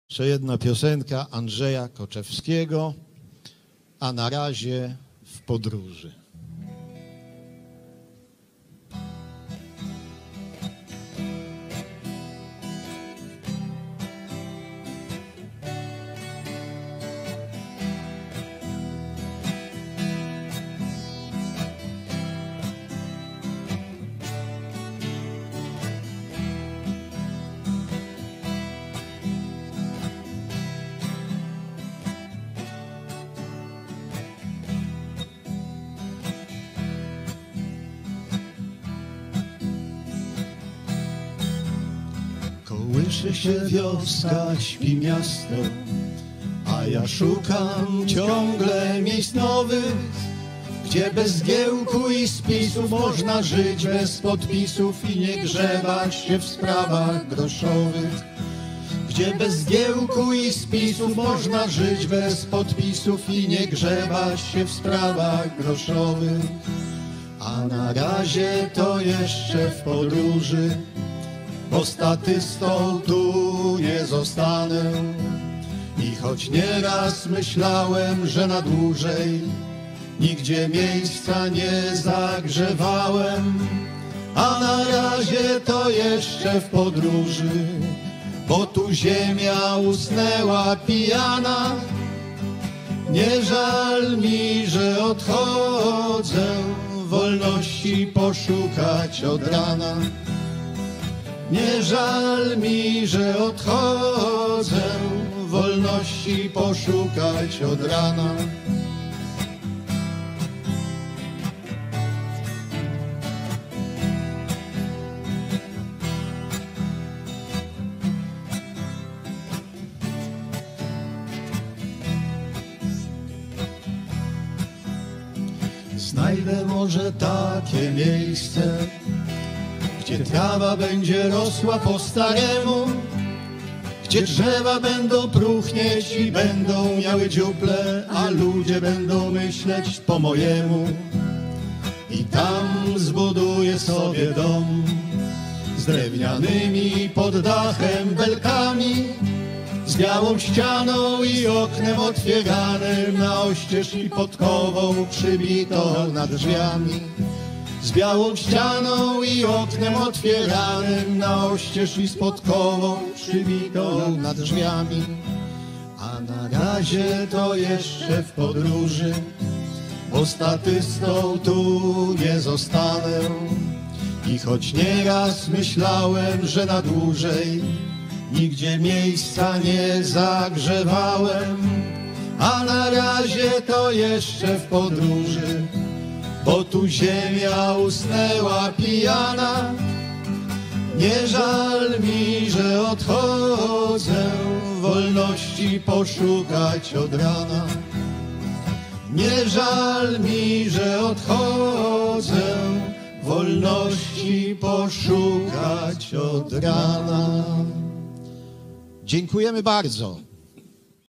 Jeszcze jedna piosenka Andrzeja Koczewskiego, a na razie w podróży. Kołysze się wioska, śpi miasto, a ja szukam ciągle miejsc nowych, gdzie bez zgiełku i spisów można żyć bez podpisów i nie grzebać się w sprawach groszowych. Gdzie bez zgiełku i spisów można żyć bez podpisów i nie grzebać się w sprawach groszowych. A na razie to jeszcze w podróży, bo statystą tu nie zostanę. I choć nieraz myślałem, że na dłużej nigdzie miejsca nie zagrzewałem, a na razie to jeszcze w podróży, bo tu ziemia usnęła pijana. Nie żal mi, że odchodzę, wolności poszukać od rana. Nie żal mi, że odchodzę, wolności poszukać od rana. Znajdę może takie miejsce, gdzie trawa będzie rosła po staremu, gdzie drzewa będą próchnieć i będą miały dziuple, a ludzie będą myśleć po mojemu. I tam zbuduję sobie dom z drewnianymi pod dachem belkami, z białą ścianą i oknem otwieranym na oścież i podkową przybitą nad drzwiami. Z białą ścianą i oknem otwieranym na oścież i z podkową przybitą nad drzwiami. A na razie to jeszcze w podróży, bo statystą tu nie zostanę. I choć nieraz myślałem, że na dłużej nigdzie miejsca nie zagrzewałem, a na razie to jeszcze w podróży, bo tu ziemia usnęła pijana. Nie żal mi, że odchodzę, wolności poszukać od rana. Nie żal mi, że odchodzę, wolności poszukać od rana. Dziękujemy bardzo.